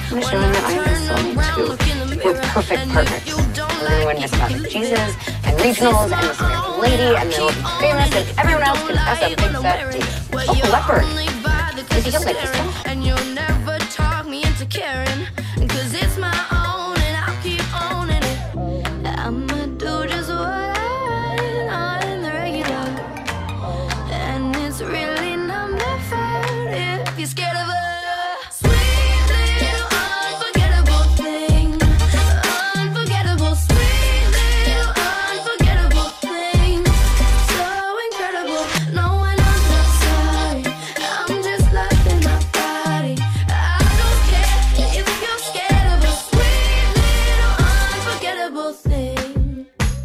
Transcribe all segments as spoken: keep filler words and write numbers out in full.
I'm showing that I'm S L too. We're perfect partners. We're gonna win Miss Magic Jesus and regionals and Miss American Lady, and then we'll be famous, and everyone else can pass a big fat D. Oh, leopard. Does he look like this one? And you'll never talk me into caring, cause it's my own and I'll keep owning it. I'ma do just what I want in the regular, and it's really not my fault if you're scared of a sweet little unforgettable thing. Unforgettable, sweet little unforgettable thing. So incredible, no one else knows. Sorry, I'm just lost in my body. I don't care if you're scared of a sweet little unforgettable thing.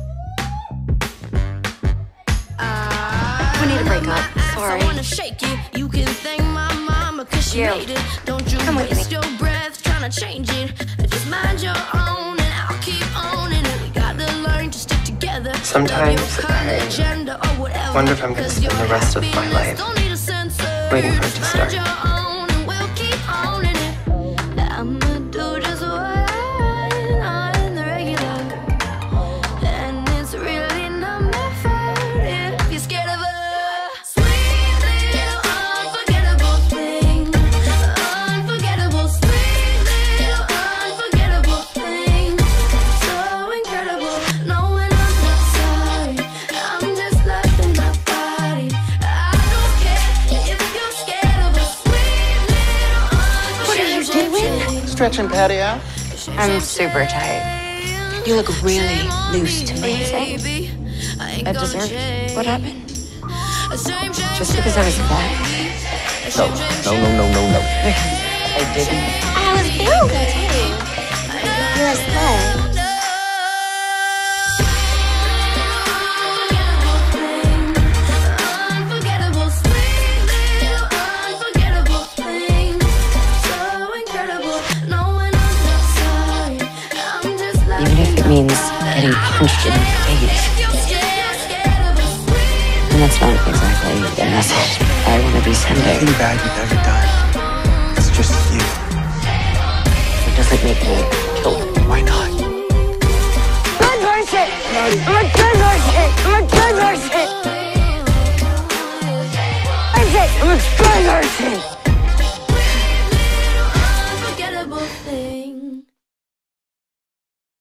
We need to break up. Sorry. I wanna shake it. You can thank my mama cause she You. made it. Don't you Come with waste me. your breath trying to change it. Just mind your own and I'll keep owning it. We gotta learn to stick together. Sometimes I wonder if I'm gonna spend the rest of my life waiting for it to start. I'ma do just what I want in the regular, and it's really not my fault if you're scared of a sweet little unforgettable thing. Unforgettable, sweet little unforgettable thing. So incredible, no one else knows. Sorry, I'm just lost in my body. I don't care if you're scared of a sweet little unforgettable What are you doing? Stretching Patty out. I'm super tight. You look really loose to me. I deserved what happened. Just because I was black. No, no, no, no, no, no. I didn't. I was feeling good too. You're a slut. Unforgettable, sweet little unforgettable thing. So incredible, no one else knows. Sorry, I'm just like Even if it means getting punched in the face. And that's not exactly the message I want to be sending. Nothing bad you've ever done. It's just you. It doesn't make me